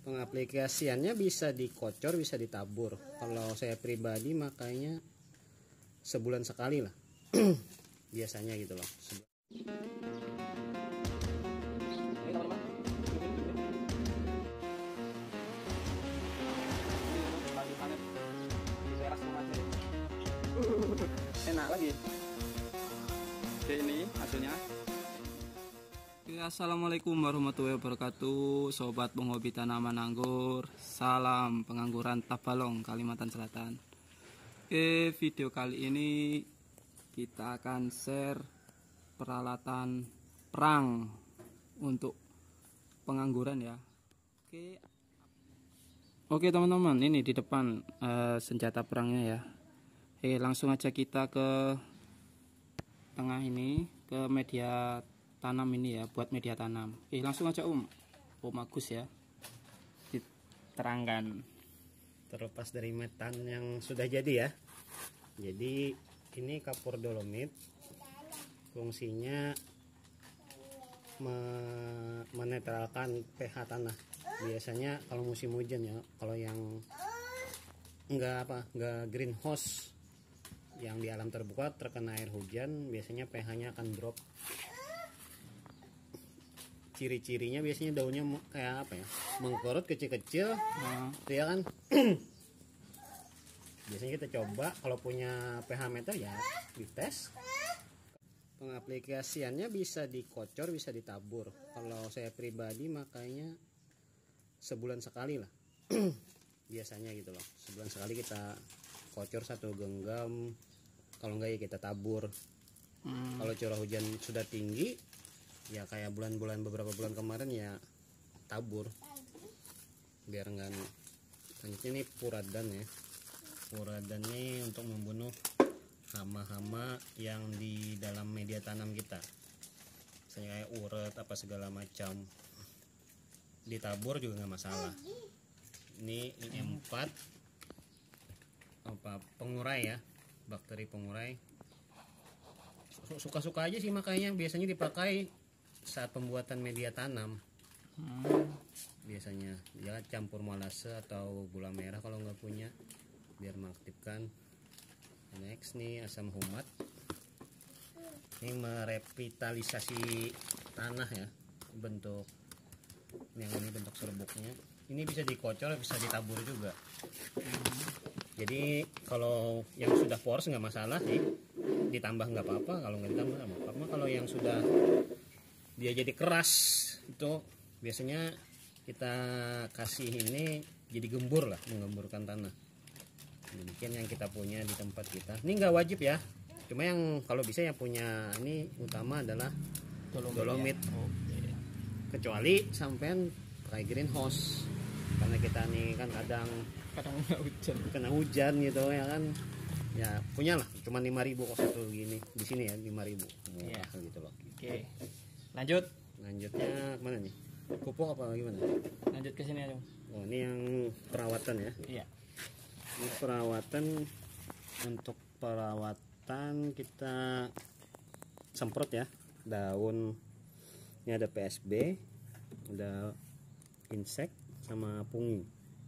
Pengaplikasiannya bisa dikocor, bisa ditabur. Kalau saya pribadi makanya sebulan sekali lah. Biasanya gitu loh. Enak lagi. Oke, ini hasilnya. Assalamualaikum warahmatullahi wabarakatuh, sobat penghobi tanaman anggur. Salam pengangguran Tabalong, Kalimantan Selatan. Oke, video kali ini kita akan share peralatan perang untuk pengangguran ya. Oke teman-teman, ini di depan senjata perangnya ya. Oke, langsung aja kita ke tengah ini, ke media tanam ini ya, buat media tanam. Oke, langsung aja Om Agus ya, diterangkan. Terlepas dari metan yang sudah jadi ya. Jadi ini kapur dolomit, fungsinya menetralkan pH tanah. Biasanya kalau musim hujan ya, kalau yang enggak greenhouse yang di alam terbuka terkena air hujan, biasanya pH-nya akan drop. Ciri-cirinya biasanya daunnya kayak apa ya, mengkerut kecil-kecil, ya kan. Biasanya kita coba kalau punya pH meter ya dites. Pengaplikasiannya bisa dikocor, bisa ditabur. Kalau saya pribadi makanya sebulan sekali lah. Biasanya gitu loh, sebulan sekali kita kocor satu genggam. Kalau enggak ya kita tabur. Kalau curah hujan sudah tinggi ya, kayak beberapa bulan kemarin ya tabur biar enggak. Selanjutnya ini puradan ya. Puradan ini untuk membunuh hama-hama yang di dalam media tanam kita, misalnya kayak uret apa segala macam. Ditabur juga nggak masalah. Ini E4 apa pengurai ya, bakteri pengurai. Suka-suka aja sih, makanya biasanya dipakai saat pembuatan media tanam. Biasanya ya campur molase atau gula merah kalau nggak punya, biar mengaktifkan. Next nih asam humat, ini merevitalisasi tanah ya, bentuk yang ini bentuk serbuknya. Ini bisa dikocor, bisa ditabur juga. Jadi kalau yang sudah poros nggak masalah sih, ditambah nggak apa-apa, kalau nggak ditambah nggak apa-apa. Kalau yang sudah dia jadi keras itu biasanya kita kasih ini jadi gembur lah, menggemburkan tanah. Demikian yang kita punya di tempat kita. Ini nggak wajib ya, cuma yang kalau bisa yang punya ini utama adalah dolomit. Kecuali sampean pakai greenhouse, karena kita nih kan kadang kena hujan gitu ya kan. Ya punyalah cuma 5.000 kok satu gini di sini ya, 5.000 murah gitu loh. Oke, lanjutnya kemana nih, pupuk apa gimana? Lanjut ke sini aja. Oh, ini yang perawatan ya. Iya, ini perawatan. Untuk perawatan kita semprot ya daun. Ini ada PSB, ada insek sama pungi.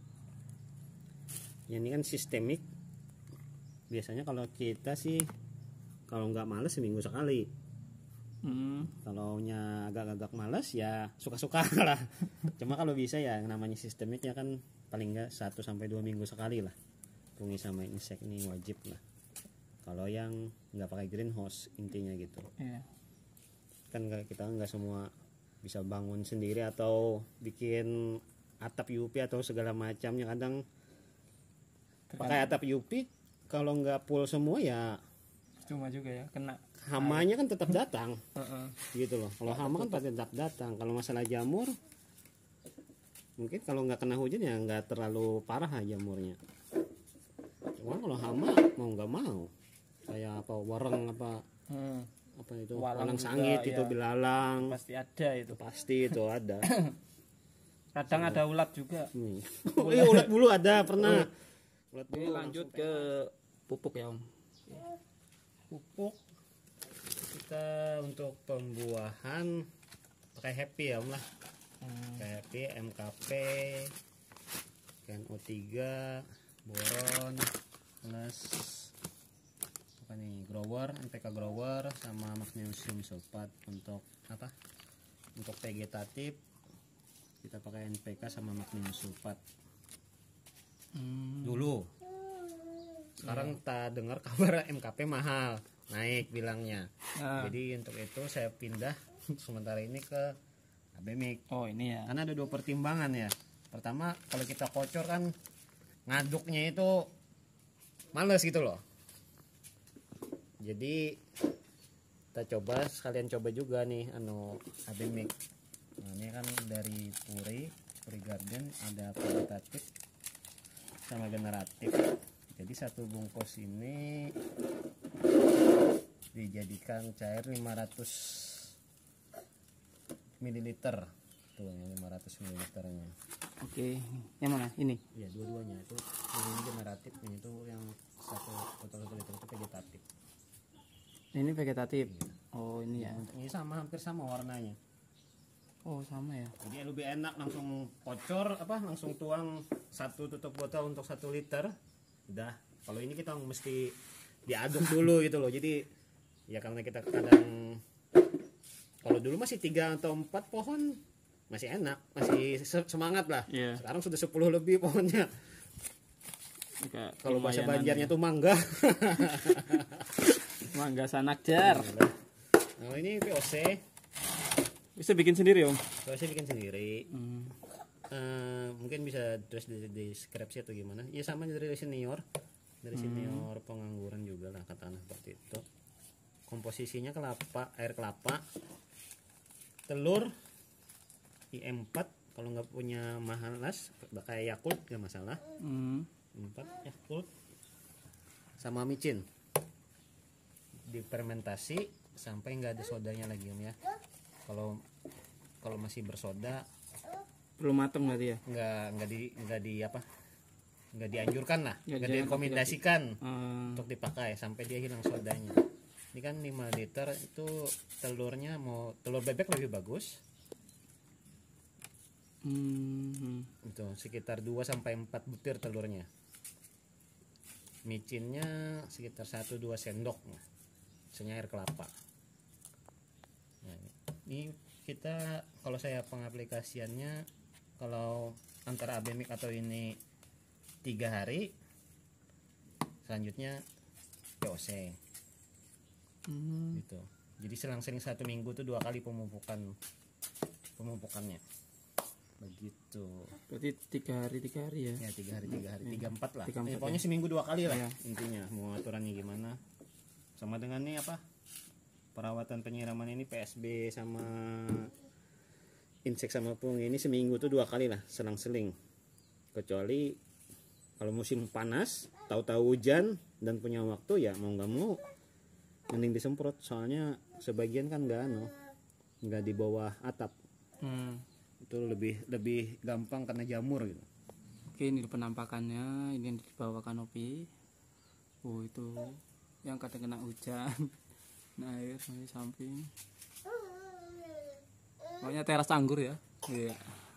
Ini kan sistemik. Biasanya kalau kita sih kalau nggak males seminggu sekali. Kalau agak-agak males ya suka-suka lah. Cuma kalau bisa ya namanya sistemik ya kan paling nggak 1-2 minggu sekali lah. Pungi sama insek ini wajib lah. Kalau yang nggak pakai greenhouse intinya gitu. Kan kita nggak semua bisa bangun sendiri atau bikin atap UP atau segala macamnya. Kadang pakai atap UP kalau nggak full semua ya cuma juga ya kena hamanya kan tetap datang. Gitu loh. Kalau hama kan tetap datang. Kalau masalah jamur mungkin kalau nggak kena hujan ya nggak terlalu parah jamurnya. Cuma kalau hama mau nggak mau kayak apa wareng apa itu walang sangit itu ya. Belalang pasti ada itu, ada. Kadang ada ulat juga. Ulat bulu ada pernah. Ulat bulu. Lanjut ke pupuk ya Om. Pupuk kita untuk pembuahan pakai Happy ya Om lah. Kayak Happy, MKP, pakai NO3, boron plus apa nih, grower, NPK grower sama magnesium sulfat. Untuk apa, untuk vegetatif kita pakai NPK sama magnesium sulfat dulu. Sekarang tak dengar kabar MKP mahal, naik bilangnya. Jadi untuk itu saya pindah sementara ini ke Abemik. Oh ini ya. Karena ada dua pertimbangan ya. Pertama, kalau kita kocor kan ngaduknya itu males gitu loh. Jadi kita coba, sekalian coba juga nih Abemik. Nah, ini kan dari Puri Garden, ada vegetatif sama generatif. Jadi satu bungkus ini dijadikan cair 500 ml. Tuh yang 500 ml nya. Oke, yang mana? Ini? Iya, dua-duanya itu. Ini generatif, ini itu yang satu botol 1 liter itu vegetatif. Ini vegetatif. Oh ini ya. Ini sama, hampir sama warnanya. Oh sama ya. Jadi lebih enak langsung kocor, langsung tuang satu tutup botol untuk 1 liter. Udah. Kalau ini kita mesti diaduk dulu gitu loh. Jadi ya karena kita kadang, kalau dulu masih 3 atau 4 pohon masih enak, masih semangat lah. Yeah. Sekarang sudah 10 lebih pohonnya. Kalau bahasa Banjarnya tuh mangga. Mangga sanakjar. Nah ini VOC. Bisa bikin sendiri om? VOC bikin sendiri. Mungkin bisa terus di deskripsi atau gimana? Ya sama dari senior pengangguran juga lah katakan seperti itu. Komposisinya air kelapa, telur IM4. Kalau nggak punya mahalas pakai Yakult nggak masalah. 4 Yakult sama micin. Difermentasi sampai nggak ada sodanya lagi om ya. Kalau masih bersoda belum matang berarti ya? Nggak dianjurkan lah, nggak direkomendasikan untuk dipakai sampai dia hilang sodanya. Ini kan 5 liter itu telurnya, mau telur bebek lebih bagus. Itu sekitar 2 sampai 4 butir telurnya. Micinnya sekitar 1-2 sendok. Misalnya air kelapa. Nah, ini kita, kalau saya pengaplikasiannya, kalau antara Abemik atau ini 3 hari, selanjutnya VOC gitu. Jadi selang-seling 1 minggu tuh 2 kali pemupukannya begitu. Berarti 3 hari ya? Ya 3 hari 3-4 lah. 3-4 pokoknya seminggu 2 kali lah ya. Intinya mau aturannya gimana. Sama dengan nih perawatan penyiraman ini PSB sama insek sama pungi ini seminggu tuh 2 kali lah, selang-seling. Kecuali kalau musim panas, tahu-tahu hujan dan punya waktu, ya mau nggak mau mending disemprot. Soalnya sebagian kan nggak di bawah atap. Itu lebih gampang karena jamur gitu. Oke, ini penampakannya, ini yang dibawa kanopi. Oh itu yang kadang kena hujan. Nah air di samping. Pokoknya teras anggur ya. Iya.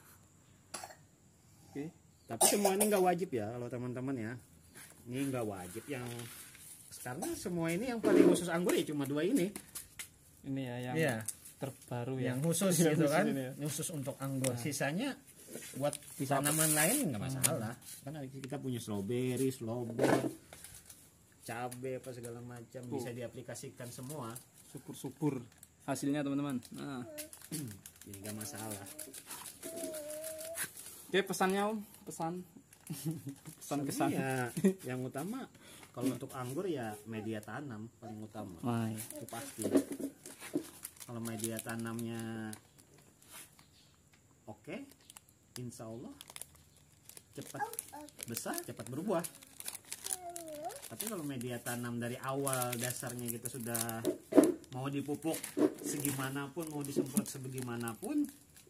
Oke. Tapi semua ini nggak wajib ya kalau teman-teman ya. Ini nggak wajib yang karena semua ini yang paling khusus anggur ya cuma 2 ini. Ini ya yang terbaru ya. Yang khusus gitu kan. Khusus untuk anggur. Sisanya buat tanaman lain nggak masalah. Kan kita punya strawberry, slobber, cabe apa segala macam bisa diaplikasikan semua. Subur hasilnya teman-teman. Nah. Jadi nggak masalah. Oke, pesannya om, pesan kesan. Ya, yang utama kalau untuk anggur ya media tanam paling utama. Itu pasti. Kalau media tanamnya oke, insya Allah cepat besar, cepat berbuah. Tapi kalau media tanam dari awal dasarnya kita sudah mau dipupuk segimanapun, mau disemprot sebagaimanapun,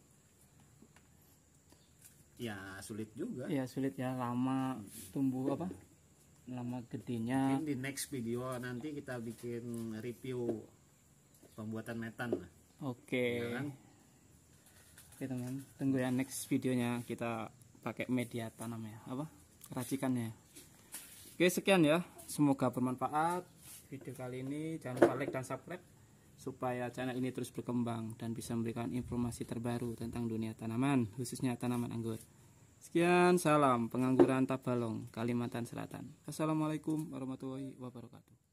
ya sulit juga. Ya sulit ya, lama tumbuh lama gedenya. Mungkin di next video nanti kita bikin review pembuatan metan lah. Oke. Ya kan? Oke teman, tunggu ya next videonya kita pakai media tanam ya, apa racikannya. Oke, sekian ya, semoga bermanfaat video kali ini. Jangan lupa like dan subscribe supaya channel ini terus berkembang dan bisa memberikan informasi terbaru tentang dunia tanaman, khususnya tanaman anggur. Sekian, salam pengangguran Tabalong, Kalimantan Selatan. Assalamualaikum warahmatullahi wabarakatuh.